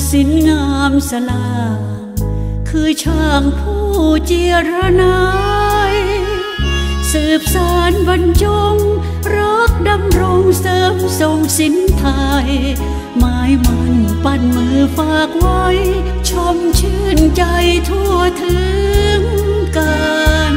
ศิลป์งามสลาคือช่างผู้เจรนายสืบสานบรรจงรักดำรงเสริมส่งศิลป์ไทยหมายมั่นปั้นมือฝากไว้ชมชื่นใจทั่วถึงกัน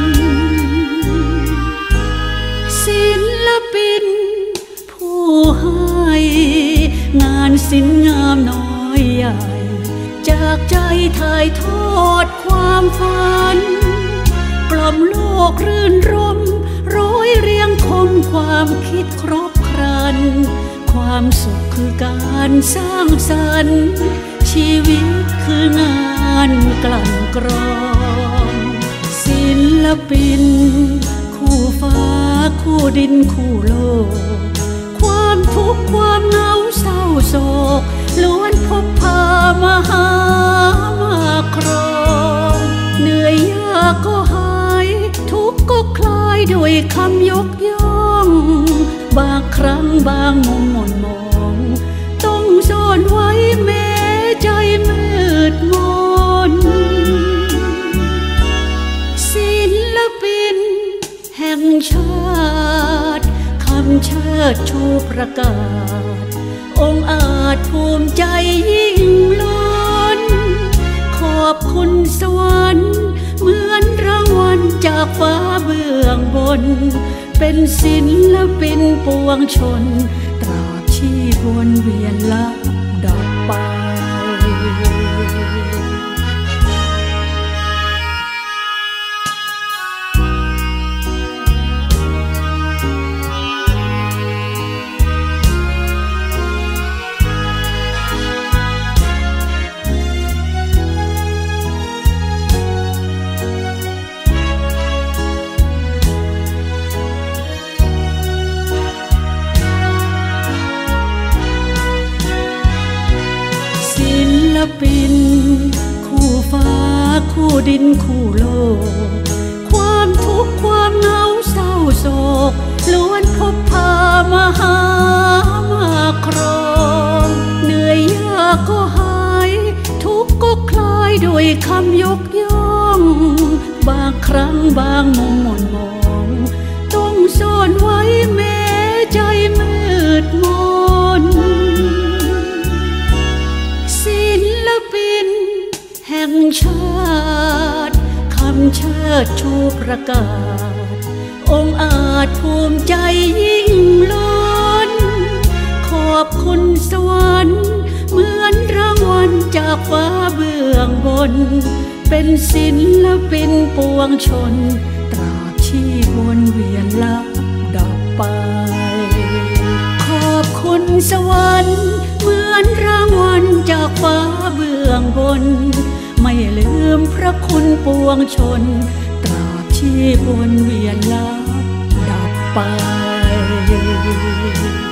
ศิลปินผู้ให้งานศิลป์งามน้อยใหญ่จากใจถ่ายทอดความฝันกล่อมโลกรื่นรมร้อยเรียงคมความคิดครบครันความสุขคือการสร้างสรรค์ชีวิตคืองานกลั่นกรองศิลปินคู่ฟ้าคู่ดินคู่โลกความทุกข์ความเหงาเศร้าโศกล้วนพบพามาหามาครองเหนื่อยยากก็หายทุกข์ก็คลายด้วยคำยกย่องบางครั้งบางมุมหม่นมองต้องซ่อนไว้แม้ใจมืดมนศิลปินแห่งชาติคำเชิดชูประกาศองค์อาจภูมิใจยิ่งล้นขอบคุณสวรรค์เหมือนรางวัลจากฟ้าเบื้องบนเป็นศิลปินปวงชนตราบชีพวนเวียนลับดับไปปินคู่ฟ้าคู่ดินคู่โลกความทุกข์ความเหงาเศร้าโศกล้วนพบพามาหามาครองเหนื่อยยากก็หายทุกข์ก็คลายด้วยคำยกย่องบางครั้งบางมุมหม่นมองต้องซ่อนไว้แม้ใจมืดมนแห่งชาติคำเชิดชูประกาศองค์อาจภูมิใจยิ่งล้นขอบคุณสวรรค์เหมือนรางวัลจากฟ้าเบื้องบนเป็นศิลปินปวงชนตราบชีพวนเวียนลับดับไปขอบคุณสวรรค์เหมือนรางวัลจากฟ้าเบื้องบนไม่ลืมพระคุณปวงชนตราบชีพวนเวียนลับดับไป